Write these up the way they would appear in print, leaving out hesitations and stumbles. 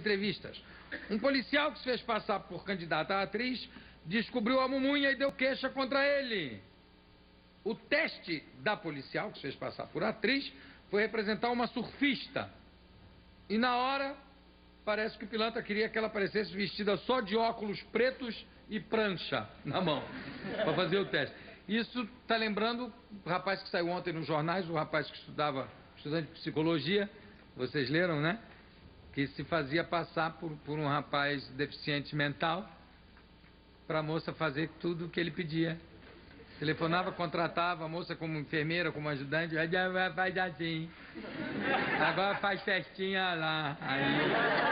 entrevistas. Um policial que se fez passar por candidata a atriz descobriu a mumunha e deu queixa contra ele. O teste da policial que se fez passar por atriz foi representar uma surfista. E na hora, parece que o pilantra queria que ela aparecesse vestida só de óculos pretos e prancha na mão, para fazer o teste. Isso está lembrando o rapaz que saiu ontem nos jornais, o rapaz que estudante de psicologia, vocês leram, né? Que se fazia passar por um rapaz deficiente mental para a moça fazer tudo o que ele pedia. Telefonava, contratava a moça como enfermeira, como ajudante, faz assim. Agora faz festinha lá. Aí.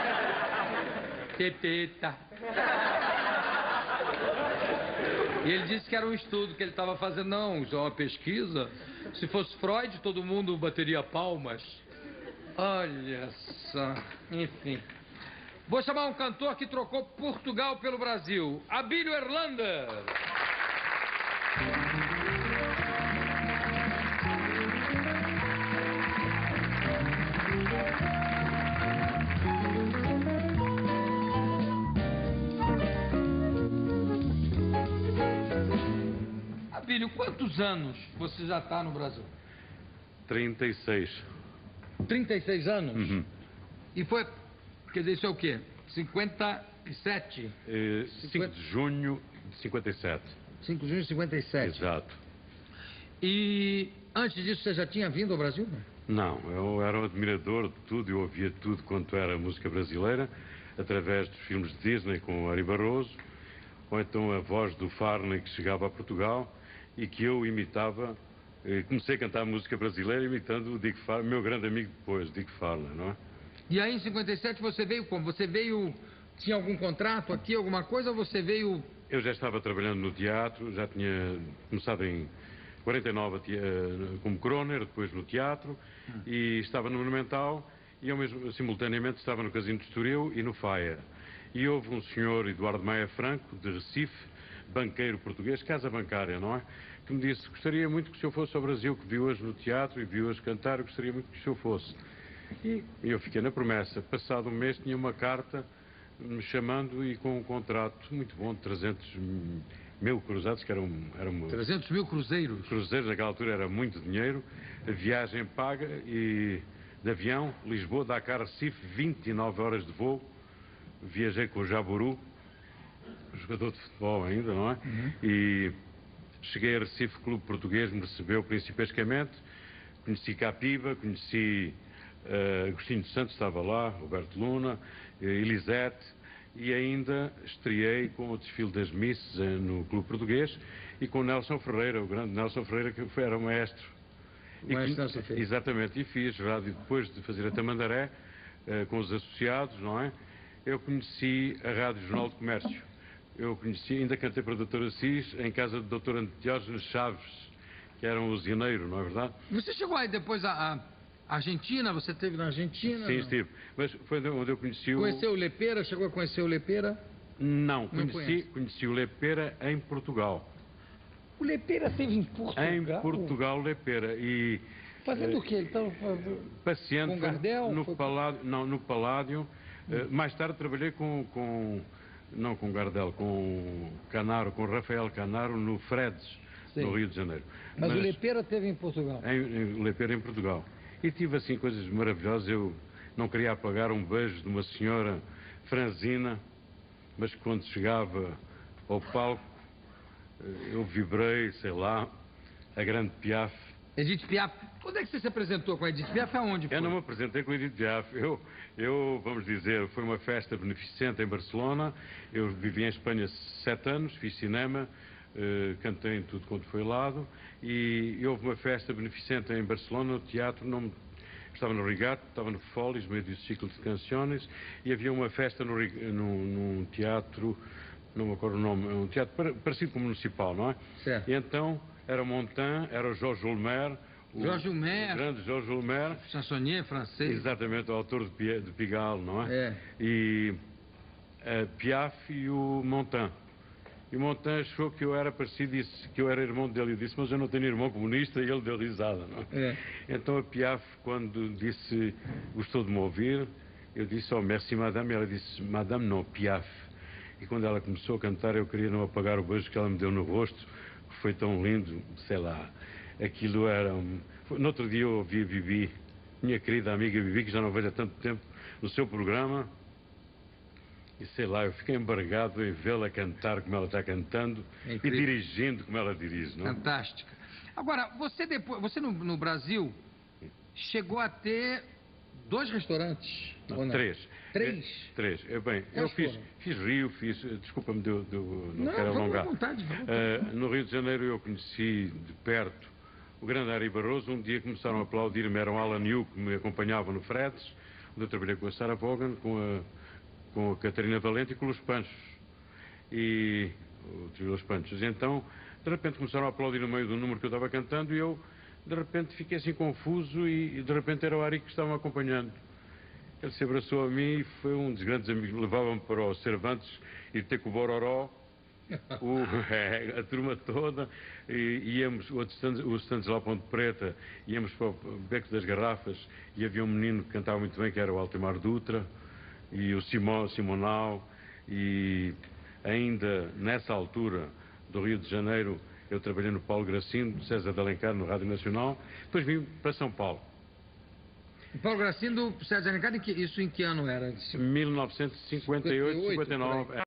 Pepeta. E ele disse que era um estudo que ele estava fazendo. Não, isso é uma pesquisa. Se fosse Freud, todo mundo bateria palmas. Olha só. Enfim. Vou chamar um cantor que trocou Portugal pelo Brasil. Abílio Erlander. Abílio, quantos anos você já está no Brasil? 36. 36 anos? Uhum. E foi, quer dizer, isso é o quê? 57? 5 de junho de 57. 5 de junho de 57. Exato. E antes disso você já tinha vindo ao Brasil? Não, eu era um admirador de tudo, eu ouvia tudo quanto era música brasileira, através dos filmes de Disney com o Ari Barroso, ou então a voz do Farney que chegava a Portugal e que eu imitava. Comecei a cantar música brasileira imitando o Dick Farney, meu grande amigo depois, Dick Farney, não é? E aí em 57 você veio como? Você veio, tinha algum contrato aqui, alguma coisa, ou você veio... Eu já estava trabalhando no teatro, já tinha começado em 49 como croner, depois no teatro, e estava no Monumental, e eu mesmo, simultaneamente, estava no Casino de Estoril e no Faia. E houve um senhor, Eduardo Maia Franco, de Recife, banqueiro português, casa bancária, não é? Que me disse, gostaria muito que o senhor fosse ao Brasil, que viu-as no teatro e viu-as cantar, gostaria muito que o senhor fosse. E eu fiquei na promessa. Passado um mês tinha uma carta me chamando e com um contrato muito bom de 300 mil cruzados, que eram 300 mil cruzeiros? Cruzeiros, naquela altura era muito dinheiro, a viagem paga e de avião, Lisboa, Dakar, Recife, 29 horas de voo. Viajei com o Jaburu, jogador de futebol ainda, não é? Uhum. E cheguei a Recife, Clube Português me recebeu principescamente, conheci Capiva, conheci Agostinho de Santos, estava lá, Roberto Luna, Elisete, e ainda estreiei com o desfile das Misses no Clube Português e com o Nelson Ferreira, o grande Nelson Ferreira, que era o maestro. O maestro Nelson Ferreira. Exatamente, e fiz rádio depois de fazer a Tamandaré, com os associados, não é? Eu conheci a Rádio Jornal de Comércio. Eu conheci, ainda cantei para o Dr. Assis, em casa do Dr. Antiógenes Chaves, que era um usineiro, não é verdade? Você chegou aí depois à Argentina? Você esteve na Argentina? Sim, estive. Mas foi onde eu conheci o... Conheceu o Lepera? Chegou a conhecer o Lepera? Não, conheci o Lepera em Portugal. O Lepera esteve em Portugal? Em Portugal, Lepera. E, fazendo o quê? Ele estava passeando com Gardel? No Paládio. Não, no Paládio. Mais tarde trabalhei não com Gardel, com Canaro, com Rafael Canaro, no Fredes, no Rio de Janeiro. Mas o Lepera esteve em Portugal? O Lepera em Portugal. E tive assim coisas maravilhosas. Eu não queria apagar um beijo de uma senhora franzina, mas quando chegava ao palco, eu vibrei, sei lá, a grande Piaf. Edith Piaf. Quando é que você se apresentou com a Edith Piaf? Aonde foi? Eu não me apresentei com a Edith Piaf. Eu, vamos dizer, foi uma festa beneficente em Barcelona. Eu vivi em Espanha 7 anos, fiz cinema, cantei em tudo quanto foi lado. E houve uma festa beneficente em Barcelona, no teatro, estava no Rigato, estava no Folis, meio do ciclo de canções, e havia uma festa num teatro, não me acordo o nome, um teatro parecido com o municipal, não é? Certo. E então era o Montan, era o Jorge Ulmer, o grande Jorge Ulmer, chansonnier francês. Exatamente, o autor de Pigalle, não é? É. E a Piaf e o Montan. E o Montan achou que eu era parecido, disse que eu era irmão dele. Eu disse, mas eu não tenho irmão comunista, e ele deu risada, não é? É. Então a Piaf, quando disse, gostou de me ouvir, Eu disse, oh, merci madame, e ela disse, madame não, Piaf. E quando ela começou a cantar, eu queria não apagar o beijo que ela me deu no rosto, que foi tão lindo, sei lá, aquilo era... No outro dia eu ouvi a Bibi, minha querida amiga Bibi, que já não vejo há tanto tempo, no seu programa, e sei lá, eu fiquei embargado em vê-la cantar como ela está cantando e dirigindo como ela dirige, não? Fantástica. Agora, você no Brasil chegou a ter 2 restaurantes? Não, ou não? 3. 3? 3. Bem, eu fiz Rio, desculpa-me, não quero alongar. À vontade, no Rio de Janeiro eu conheci de perto o grande Ari Barroso. Um dia começaram a aplaudir-me, era o Alan Yu que me acompanhava no Freds, onde eu trabalhei com a Sarah Vaughan, com a Catarina Valente e com os Panchos. E o trio Los Panchos. Então, de repente começaram a aplaudir no meio do número que eu estava cantando e eu, de repente, fiquei assim confuso e de repente era o Ari que estava me acompanhando. Ele se abraçou a mim e foi um dos grandes amigos. Levava-me para os Cervantes ir ter com o Bororó, a turma toda, e íamos, os stands lá Ponte Preta, íamos para o Beco das Garrafas e havia um menino que cantava muito bem, que era o Altemar Dutra, e o Simonal, e ainda nessa altura do Rio de Janeiro eu trabalhei no Paulo Gracino, César de Alencar, no Rádio Nacional, depois vim para São Paulo. O Paulo Gracino do César de Alencar, isso em que ano era? 1958, 59.